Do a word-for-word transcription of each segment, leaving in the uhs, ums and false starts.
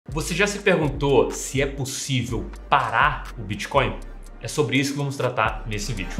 Você já se perguntou se é possível parar o Bitcoin? É sobre isso que vamos tratar nesse vídeo.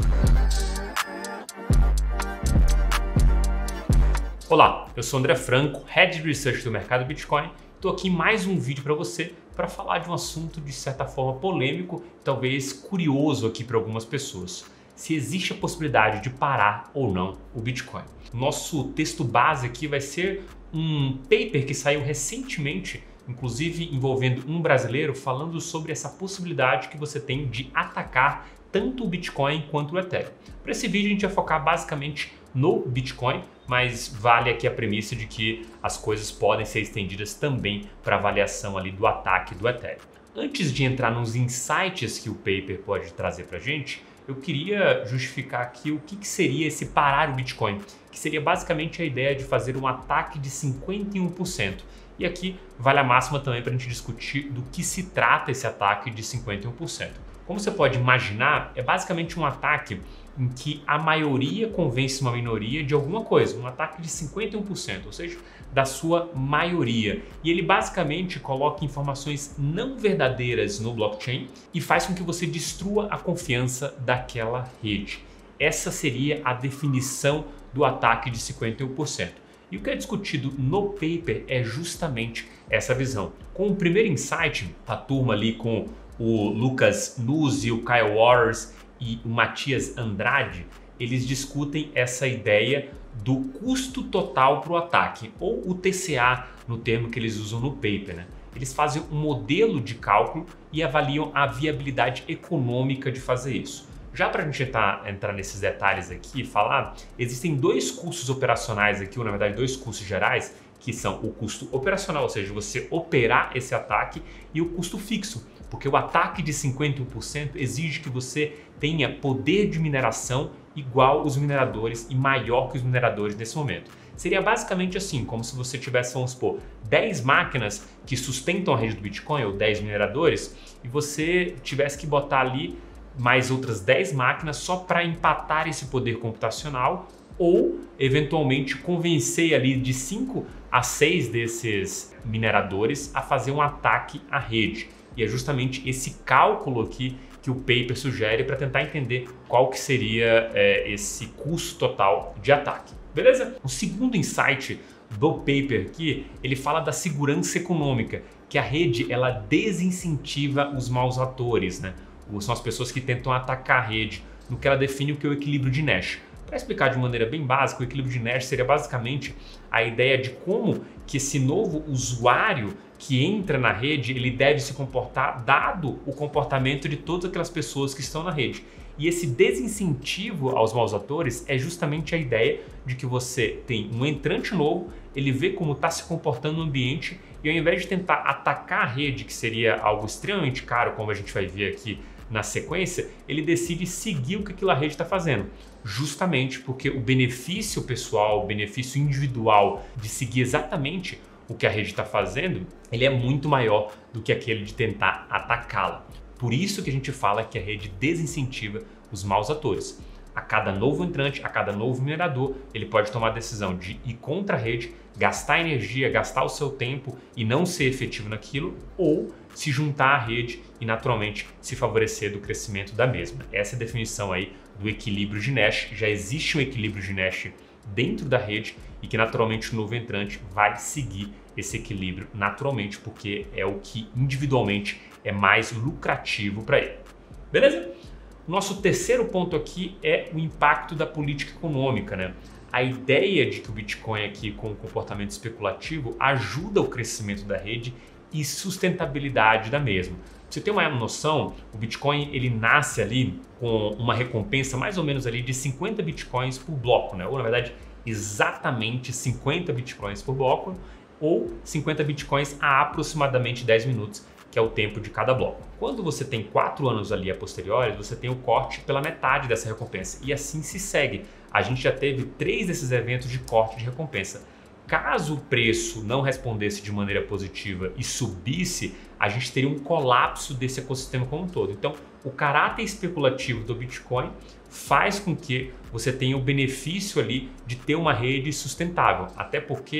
Olá, eu sou André Franco, Head de Research do mercado Bitcoin. Estou aqui em mais um vídeo para você para falar de um assunto de certa forma polêmico e talvez curioso aqui para algumas pessoas. Se existe a possibilidade de parar ou não o Bitcoin. Nosso texto base aqui vai ser um paper que saiu recentemente, inclusive envolvendo um brasileiro, falando sobre essa possibilidade que você tem de atacar tanto o Bitcoin quanto o Ethereum. Para esse vídeo a gente vai focar basicamente no Bitcoin, mas vale aqui a premissa de que as coisas podem ser estendidas também para avaliação ali do ataque do Ethereum. Antes de entrar nos insights que o paper pode trazer para a gente, eu queria justificar aqui o que, que seria esse parar o Bitcoin, que seria basicamente a ideia de fazer um ataque de cinquenta e um por cento. E aqui vale a máxima também para a gente discutir do que se trata esse ataque de cinquenta e um por cento. Como você pode imaginar, é basicamente um ataque em que a maioria convence uma minoria de alguma coisa, um ataque de cinquenta e um por cento, ou seja, da sua maioria. E ele basicamente coloca informações não verdadeiras no blockchain e faz com que você destrua a confiança daquela rede. Essa seria a definição do ataque de cinquenta e um por cento. E o que é discutido no paper é justamente essa visão. Com o primeiro insight, a turma ali com o Lucas Nuzzi, o Kyle Waters e o Matias Andrade, eles discutem essa ideia do custo total para o ataque, ou o T C A no termo que eles usam no paper, né? Eles fazem um modelo de cálculo e avaliam a viabilidade econômica de fazer isso. Já para a gente entrar, entrar nesses detalhes aqui e falar, existem dois custos operacionais aqui, ou na verdade dois custos gerais, que são o custo operacional, ou seja, você operar esse ataque, e o custo fixo, porque o ataque de cinquenta e um por cento exige que você tenha poder de mineração igual aos mineradores e maior que os mineradores nesse momento. Seria basicamente assim, como se você tivesse, vamos supor, dez máquinas que sustentam a rede do Bitcoin, ou dez mineradores, e você tivesse que botar ali mais outras dez máquinas só para empatar esse poder computacional, ou eventualmente convencer ali de cinco a seis desses mineradores a fazer um ataque à rede. E é justamente esse cálculo aqui que o paper sugere para tentar entender qual que seria é, esse custo total de ataque. Beleza? O segundo insight do paper aqui, ele fala da segurança econômica, que a rede ela desincentiva os maus atores, né? São as pessoas que tentam atacar a rede, no que ela define o que é o equilíbrio de Nash. Para explicar de maneira bem básica, o equilíbrio de Nash seria basicamente a ideia de como que esse novo usuário que entra na rede, ele deve se comportar dado o comportamento de todas aquelas pessoas que estão na rede. E esse desincentivo aos maus atores é justamente a ideia de que você tem um entrante novo, ele vê como está se comportando no ambiente e ao invés de tentar atacar a rede, que seria algo extremamente caro, como a gente vai ver aqui na sequência, ele decide seguir o que aquela rede está fazendo. Justamente porque o benefício pessoal, o benefício individual de seguir exatamente o que a rede está fazendo, ele é muito maior do que aquele de tentar atacá-la. Por isso que a gente fala que a rede desincentiva os maus atores. A cada novo entrante, a cada novo minerador, ele pode tomar a decisão de ir contra a rede, gastar energia, gastar o seu tempo e não ser efetivo naquilo, ou se juntar à rede e naturalmente se favorecer do crescimento da mesma. Essa é a definição aí do equilíbrio de Nash. Já existe um equilíbrio de Nash dentro da rede e que naturalmente o novo entrante vai seguir esse equilíbrio naturalmente, porque é o que individualmente é mais lucrativo para ele. Beleza? Nosso terceiro ponto aqui é o impacto da política econômica, né? A ideia de que o Bitcoin aqui com o comportamento especulativo ajuda o crescimento da rede e sustentabilidade da mesma. Pra você ter uma noção, o Bitcoin ele nasce ali com uma recompensa mais ou menos ali de cinquenta Bitcoins por bloco, né? Ou na verdade exatamente cinquenta Bitcoins por bloco, ou cinquenta Bitcoins a aproximadamente dez minutos, que é o tempo de cada bloco. Quando você tem quatro anos ali a posteriori, você tem o corte pela metade dessa recompensa, e assim se segue. A gente já teve três desses eventos de corte de recompensa. Caso o preço não respondesse de maneira positiva e subisse, a gente teria um colapso desse ecossistema como um todo. Então, o caráter especulativo do Bitcoin faz com que você tenha o benefício ali de ter uma rede sustentável, até porque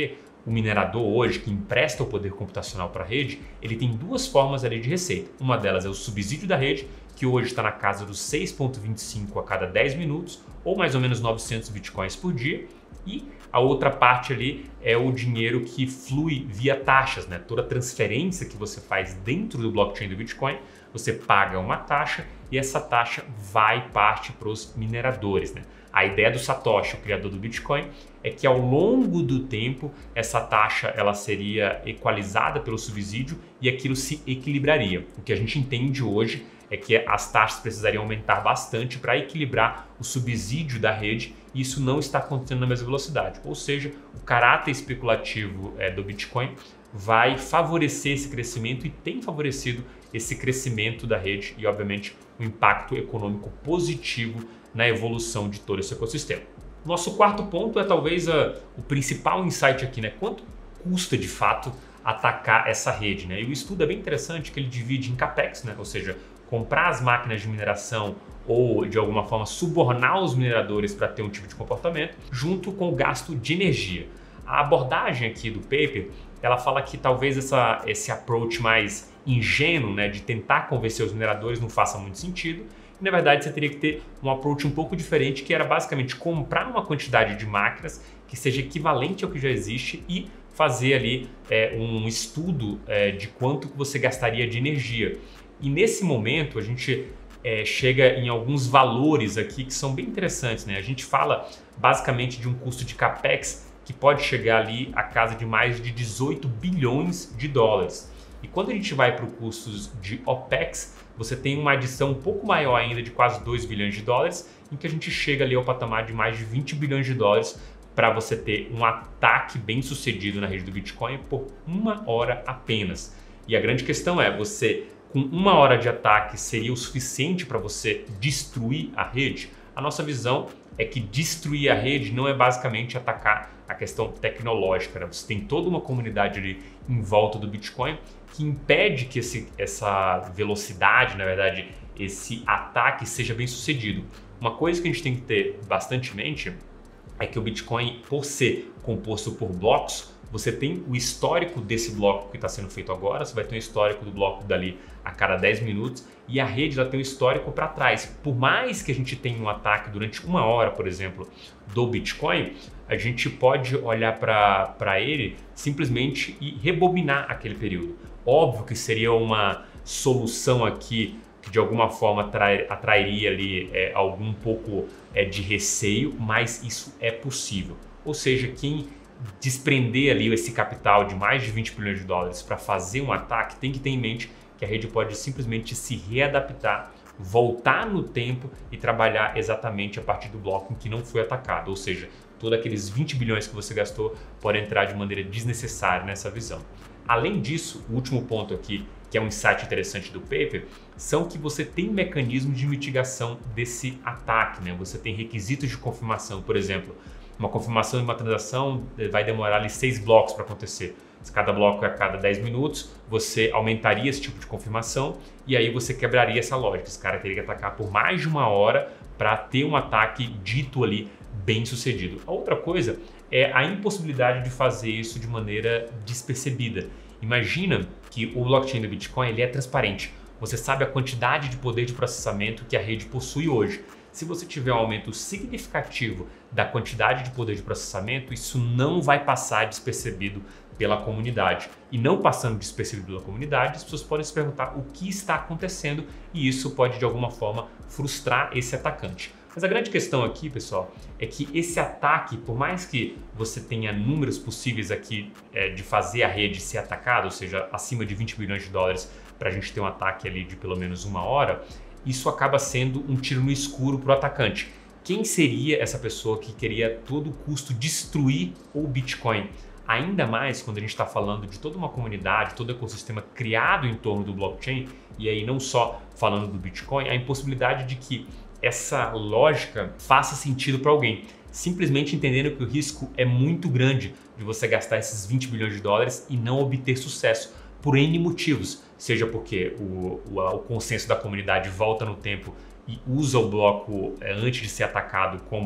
o minerador hoje, que empresta o poder computacional para a rede, ele tem duas formas ali de receita. Uma delas é o subsídio da rede, que hoje está na casa dos seis vírgula vinte e cinco a cada dez minutos, ou mais ou menos novecentos bitcoins por dia. E a outra parte ali é o dinheiro que flui via taxas, né? Toda transferência que você faz dentro do blockchain do Bitcoin, você paga uma taxa e essa taxa vai parte para os mineradores, né? A ideia do Satoshi, o criador do Bitcoin, é que ao longo do tempo essa taxa ela seria equalizada pelo subsídio e aquilo se equilibraria. O que a gente entende hoje é que as taxas precisariam aumentar bastante para equilibrar o subsídio da rede e isso não está acontecendo na mesma velocidade. Ou seja, o caráter especulativo é, do Bitcoin vai favorecer esse crescimento e tem favorecido esse crescimento da rede e, obviamente, um impacto econômico positivo na evolução de todo esse ecossistema. Nosso quarto ponto é talvez a, o principal insight aqui, né? Quanto custa de fato atacar essa rede, né? E o estudo é bem interessante que ele divide em capex, né? Ou seja, comprar as máquinas de mineração ou de alguma forma subornar os mineradores para ter um tipo de comportamento, junto com o gasto de energia. A abordagem aqui do paper, ela fala que talvez essa, esse approach mais ingênuo, né, de tentar convencer os mineradores não faça muito sentido. E, na verdade, você teria que ter um approach um pouco diferente, que era basicamente comprar uma quantidade de máquinas que seja equivalente ao que já existe e fazer ali é, um estudo é, de quanto que você gastaria de energia. E nesse momento a gente é, chega em alguns valores aqui que são bem interessantes, né? A gente fala basicamente de um custo de capex que pode chegar ali a casa de mais de dezoito bilhões de dólares. E quando a gente vai para os custos de opex, você tem uma adição um pouco maior ainda de quase dois bilhões de dólares, em que a gente chega ali ao patamar de mais de vinte bilhões de dólares para você ter um ataque bem sucedido na rede do Bitcoin por uma hora apenas. E a grande questão é, você com uma hora de ataque seria o suficiente para você destruir a rede? A nossa visão é que destruir a rede não é basicamente atacar a questão tecnológica, né? Você tem toda uma comunidade ali em volta do Bitcoin que impede que esse, essa velocidade, na verdade, esse ataque seja bem sucedido. Uma coisa que a gente tem que ter bastante em mente é que o Bitcoin, por ser composto por blocos, você tem o histórico desse bloco que está sendo feito agora, você vai ter um histórico do bloco dali a cada dez minutos e a rede ela tem um histórico para trás. Por mais que a gente tenha um ataque durante uma hora, por exemplo, do Bitcoin, a gente pode olhar para ele simplesmente e rebobinar aquele período. Óbvio que seria uma solução aqui que de alguma forma atrai, atrairia ali é, algum pouco é, de receio, mas isso é possível. Ou seja, quem desprender ali esse capital de mais de vinte bilhões de dólares para fazer um ataque, tem que ter em mente que a rede pode simplesmente se readaptar, voltar no tempo e trabalhar exatamente a partir do bloco em que não foi atacado, ou seja, todos aqueles vinte bilhões que você gastou podem entrar de maneira desnecessária nessa visão. Além disso, o último ponto aqui, que é um insight interessante do paper, são que você tem mecanismos de mitigação desse ataque, né? Você tem requisitos de confirmação, por exemplo, uma confirmação de uma transação vai demorar ali seis blocos para acontecer. Se cada bloco é a cada dez minutos, você aumentaria esse tipo de confirmação e aí você quebraria essa lógica. Esse cara teria que atacar por mais de uma hora para ter um ataque dito ali bem sucedido. A outra coisa é a impossibilidade de fazer isso de maneira despercebida. Imagina que o blockchain do Bitcoin ele é transparente. Você sabe a quantidade de poder de processamento que a rede possui hoje. Se você tiver um aumento significativo da quantidade de poder de processamento, isso não vai passar despercebido pela comunidade. E não passando despercebido pela comunidade, as pessoas podem se perguntar o que está acontecendo e isso pode de alguma forma frustrar esse atacante. Mas a grande questão aqui, pessoal, é que esse ataque, por mais que você tenha números possíveis aqui é, de fazer a rede ser atacada, ou seja, acima de vinte bilhões de dólares para a gente ter um ataque ali de pelo menos uma hora, isso acaba sendo um tiro no escuro para o atacante. Quem seria essa pessoa que queria a todo custo destruir o Bitcoin? Ainda mais quando a gente está falando de toda uma comunidade, todo o ecossistema criado em torno do blockchain, e aí não só falando do Bitcoin, a impossibilidade de que essa lógica faça sentido para alguém. Simplesmente entendendo que o risco é muito grande de você gastar esses vinte bilhões de dólares e não obter sucesso por N motivos. Seja porque o, o, o consenso da comunidade volta no tempo e usa o bloco é, antes de ser atacado como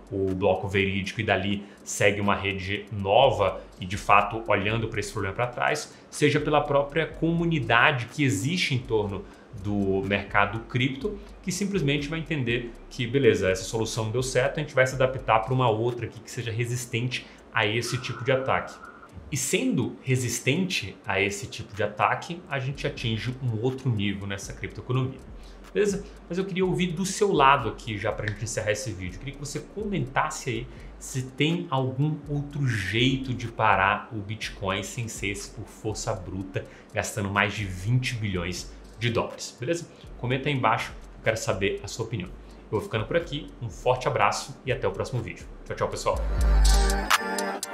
o bloco verídico e dali segue uma rede nova e de fato olhando para esse problema para trás, seja pela própria comunidade que existe em torno do mercado cripto, que simplesmente vai entender que beleza, essa solução não deu certo, a gente vai se adaptar para uma outra aqui que seja resistente a esse tipo de ataque. E sendo resistente a esse tipo de ataque, a gente atinge um outro nível nessa criptoeconomia. Beleza? Mas eu queria ouvir do seu lado aqui, já para a gente encerrar esse vídeo. Eu queria que você comentasse aí se tem algum outro jeito de parar o Bitcoin sem ser esse por força bruta, gastando mais de vinte bilhões de dólares. Beleza? Comenta aí embaixo, eu quero saber a sua opinião. Eu vou ficando por aqui, um forte abraço e até o próximo vídeo. Tchau, tchau, pessoal!